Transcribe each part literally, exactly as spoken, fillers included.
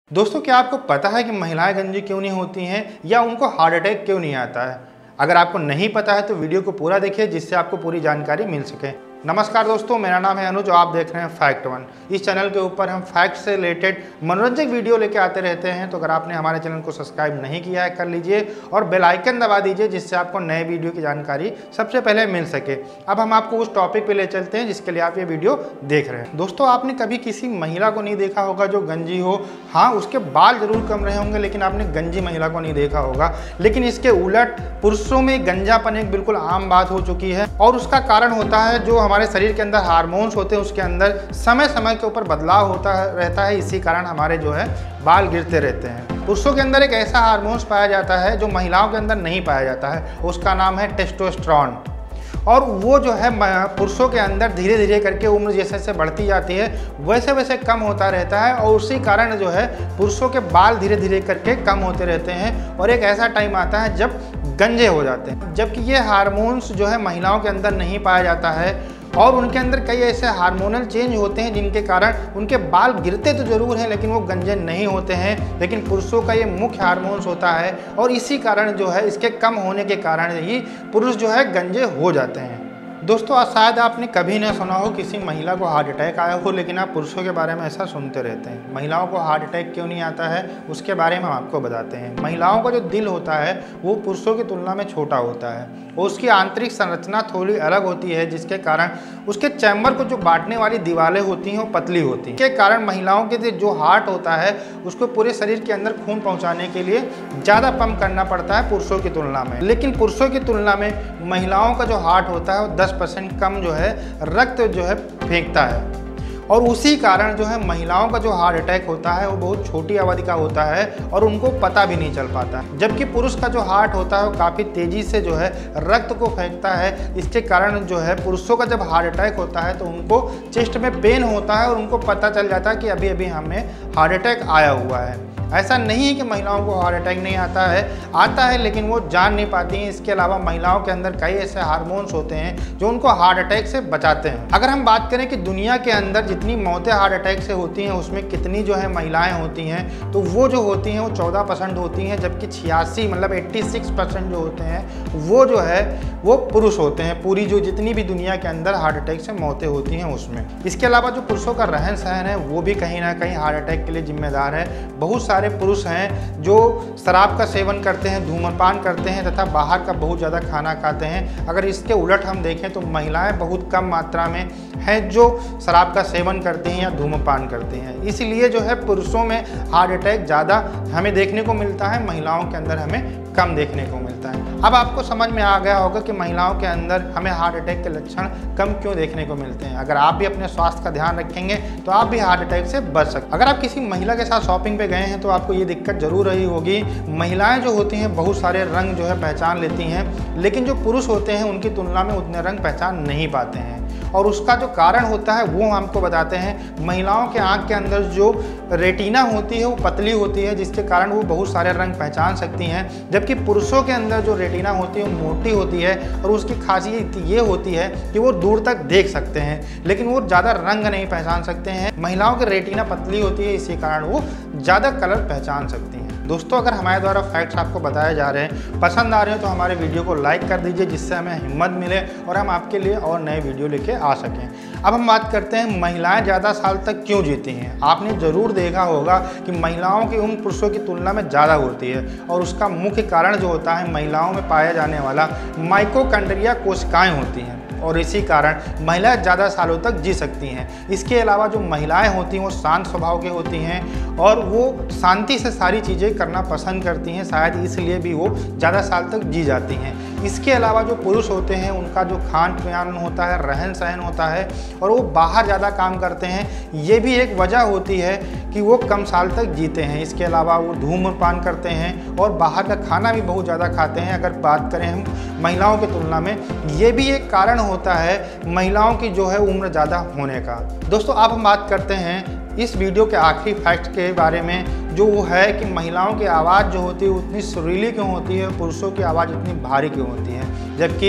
दोस्तों, क्या आपको पता है कि महिलाएं गंजी क्यों नहीं होती हैं या उनको हार्ट अटैक क्यों नहीं आता है? अगर आपको नहीं पता है तो वीडियो को पूरा देखिए जिससे आपको पूरी जानकारी मिल सके। नमस्कार दोस्तों, मेरा नाम है अनुज और आप देख रहे हैं फैक्ट वन। इस चैनल के ऊपर हम फैक्ट से रिलेटेड मनोरंजक वीडियो लेके आते रहते हैं, तो अगर आपने हमारे चैनल को सब्सक्राइब नहीं किया है कर लीजिए और बेल आइकन दबा दीजिए जिससे आपको नए वीडियो की जानकारी सबसे पहले मिल सके। अब हम आपको उस टॉपिक पे ले चलते हैं जिसके लिए आप ये वीडियो देख रहे हैं। दोस्तों, आपने कभी किसी महिला को नहीं देखा होगा जो गंजी हो। हाँ, उसके बाल जरूर कम रहे होंगे लेकिन आपने गंजी महिला को नहीं देखा होगा। लेकिन इसके उलट पुरुषों में गंजापन एक बिल्कुल आम बात हो चुकी है और उसका कारण होता है जो हमारे शरीर के अंदर हार्मोन्स होते हैं उसके अंदर समय समय के ऊपर बदलाव होता है रहता है। इसी कारण हमारे जो है बाल गिरते रहते हैं। पुरुषों के अंदर एक ऐसा हार्मोन्स पाया जाता है जो महिलाओं के अंदर नहीं पाया जाता है, उसका नाम है टेस्टोस्टेरोन। और वो जो है पुरुषों के अंदर धीरे धीरे करके उम्र जैसे जैसे बढ़ती जाती है वैसे वैसे कम होता रहता है और उसी कारण जो है पुरुषों के बाल धीरे धीरे करके कम होते रहते हैं और एक ऐसा टाइम आता है जब गंजे हो जाते हैं। जबकि ये हार्मोन्स जो है महिलाओं के अंदर नहीं पाया जाता है और उनके अंदर कई ऐसे हार्मोनल चेंज होते हैं जिनके कारण उनके बाल गिरते तो जरूर हैं लेकिन वो गंजे नहीं होते हैं। लेकिन पुरुषों का ये मुख्य हार्मोन्स होता है और इसी कारण जो है इसके कम होने के कारण ही पुरुष जो है गंजे हो जाते हैं। दोस्तों, आज शायद आपने कभी ना सुना हो किसी महिला को हार्ट अटैक आया हो, लेकिन आप पुरुषों के बारे में ऐसा सुनते रहते हैं। महिलाओं को हार्ट अटैक क्यों नहीं आता है उसके बारे में हम आपको बताते हैं। महिलाओं का जो दिल होता है वो पुरुषों की तुलना में छोटा होता है और उसकी आंतरिक संरचना थोड़ी अलग होती है जिसके कारण उसके चैम्बर को जो बांटने वाली दीवारें होती हैं वो पतली होती हैं। इसके कारण महिलाओं के जो हार्ट होता है उसको पूरे शरीर के अंदर खून पहुंचाने के लिए ज़्यादा पंप करना पड़ता है पुरुषों की तुलना में। लेकिन पुरुषों की तुलना में महिलाओं का जो हार्ट होता है वो दस परसेंट कम जो है रक्त जो है फेंकता है और उसी कारण जो है महिलाओं का जो हार्ट अटैक होता है वो बहुत छोटी अवधि का होता है और उनको पता भी नहीं चल पाता। जबकि पुरुष का जो हार्ट होता है वो काफ़ी तेज़ी से जो है रक्त को फेंकता है। इसके कारण जो है पुरुषों का जब हार्ट अटैक होता है तो उनको चेस्ट में पेन होता है और उनको पता चल जाता है कि अभी अभी हमें हार्ट अटैक आया हुआ है। ऐसा नहीं है कि महिलाओं को हार्ट अटैक नहीं आता है, आता है लेकिन वो जान नहीं पाती हैं। इसके अलावा महिलाओं के अंदर कई ऐसे हार्मोन्स होते हैं जो उनको हार्ट अटैक से बचाते हैं। अगर हम बात करें कि दुनिया के अंदर जितनी मौतें हार्ट अटैक से होती हैं उसमें कितनी जो है महिलाएं होती हैं, तो वो जो होती हैं वो चौदह परसेंट होती हैं, जबकि छियासी मतलब छियासी परसेंट जो होते हैं वो जो है वो पुरुष होते हैं। पूरी जो जितनी भी दुनिया के अंदर हार्ट अटैक से मौतें होती हैं उसमें। इसके अलावा जो पुरुषों का रहन सहन है वो भी कहीं ना कहीं हार्ट अटैक के लिए जिम्मेदार है। बहुत सारे पुरुष हैं जो शराब का सेवन करते हैं, धूम्रपान करते हैं तथा बाहर का बहुत ज़्यादा खाना खाते हैं। अगर इसके उलट हम देखें तो महिलाएं बहुत कम मात्रा में हैं जो शराब का सेवन करती हैं या धूम्रपान करती हैं। इसलिए जो है पुरुषों में हार्ट अटैक ज़्यादा हमें देखने को मिलता है, महिलाओं के अंदर हमें कम देखने को मिलता है। अब आपको समझ में आ गया होगा कि महिलाओं के अंदर हमें हार्ट अटैक के लक्षण कम क्यों देखने को मिलते हैं। अगर आप भी अपने स्वास्थ्य का ध्यान रखेंगे तो आप भी हार्ट अटैक से बच सकते हैं। अगर आप किसी महिला के साथ शॉपिंग पे गए हैं तो आपको ये दिक्कत जरूर रही होगी। महिलाएं जो होती हैं बहुत सारे रंग जो है पहचान लेती हैं, लेकिन जो पुरुष होते हैं उनकी तुलना में उतने रंग पहचान नहीं पाते हैं और उसका जो कारण होता है वो हम आपको बताते हैं। महिलाओं के आँख के अंदर जो रेटिना होती है वो पतली होती है जिसके कारण वो बहुत सारे रंग पहचान सकती हैं, जबकि पुरुषों के अंदर जो रेटिना होती है वो मोटी होती है और उसकी खासियत ये होती है कि वो दूर तक देख सकते हैं लेकिन वो ज़्यादा रंग नहीं पहचान सकते हैं। महिलाओं की रेटिना पतली होती है, इसी कारण वो ज़्यादा कलर पहचान सकती हैं। दोस्तों, अगर हमारे द्वारा फैक्ट्स आपको बताए जा रहे हैं, पसंद आ रहे हैं तो हमारे वीडियो को लाइक कर दीजिए जिससे हमें हिम्मत मिले और हम आपके लिए और नए वीडियो लेके आ सकें। अब हम बात करते हैं महिलाएं ज़्यादा साल तक क्यों जीती हैं। आपने ज़रूर देखा होगा कि महिलाओं की उम्र पुरुषों की तुलना में ज़्यादा होती है और उसका मुख्य कारण जो होता है महिलाओं में पाया जाने वाला माइटोकॉन्ड्रिया कोशिकाएँ होती हैं और इसी कारण महिलाएं ज़्यादा सालों तक जी सकती हैं। इसके अलावा जो महिलाएं होती हैं वो शांत स्वभाव की होती हैं और वो शांति से सारी चीज़ें करना पसंद करती हैं, शायद इसलिए भी वो ज़्यादा साल तक जी जाती हैं। इसके अलावा जो पुरुष होते हैं उनका जो खान पान होता है, रहन सहन होता है और वो बाहर ज़्यादा काम करते हैं, ये भी एक वजह होती है कि वो कम साल तक जीते हैं। इसके अलावा वो धूम्रपान करते हैं और बाहर का खाना भी बहुत ज़्यादा खाते हैं। अगर बात करें हम महिलाओं की तुलना में, ये भी एक कारण होता है महिलाओं की जो है उम्र ज़्यादा होने का। दोस्तों, अब हम बात करते हैं इस वीडियो के आखिरी फैक्ट के बारे में, जो वो है कि महिलाओं की आवाज़ जो होती है उतनी सुरीली क्यों होती है, पुरुषों की आवाज़ इतनी भारी क्यों होती है। जबकि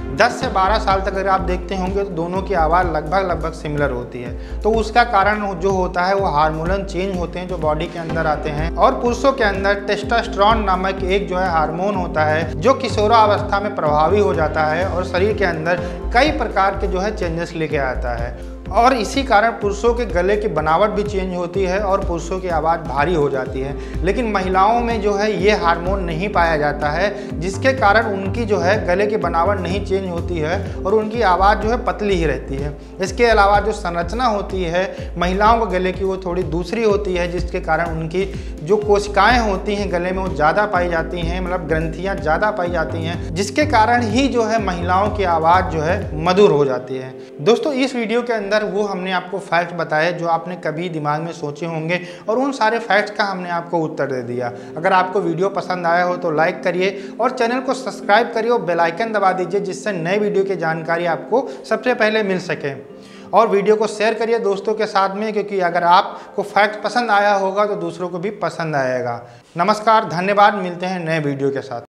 दस से बारह साल तक अगर आप देखते होंगे तो दोनों की आवाज़ लगभग लगभग सिमिलर होती है। तो उसका कारण जो होता है वो हार्मोन चेंज होते हैं जो बॉडी के अंदर आते हैं। और पुरुषों के अंदर टेस्टोस्टेरोन नामक एक जो है हार्मोन होता है जो किशोरावस्था में प्रभावी हो जाता है और शरीर के अंदर कई प्रकार के जो है चेंजेस लेके आता है। और इसी कारण पुरुषों के गले की बनावट भी चेंज होती है और पुरुषों की आवाज़ भारी हो जाती है। लेकिन महिलाओं में जो है ये हार्मोन नहीं पाया जाता है, जिसके कारण उनकी जो है गले की बनावट नहीं चेंज होती है और उनकी आवाज़ जो है पतली ही रहती है। इसके अलावा जो संरचना होती है महिलाओं के गले की वो थोड़ी दूसरी होती है, जिसके कारण उनकी जो कोशिकाएँ होती हैं गले में वो ज़्यादा पाई जाती हैं, मतलब ग्रंथियाँ ज़्यादा पाई जाती हैं, जिसके कारण ही जो है महिलाओं की आवाज़ जो है मधुर हो जाती है। दोस्तों इस वीडियो के अंदर वो हमने आपको फैक्ट बताए जो आपने कभी दिमाग में सोचे होंगे और उन सारे फैक्ट्स का हमने आपको उत्तर दे दिया। अगर आपको वीडियो पसंद आया हो तो लाइक करिए और चैनल को सब्सक्राइब करिए और बेल आइकन दबा दीजिए, जिससे नए वीडियो की जानकारी आपको सबसे पहले मिल सके। और वीडियो को शेयर करिए दोस्तों के साथ में, क्योंकि अगर आपको फैक्ट पसंद आया होगा तो दूसरों को भी पसंद आएगा। नमस्कार, धन्यवाद, मिलते हैं नए वीडियो के साथ।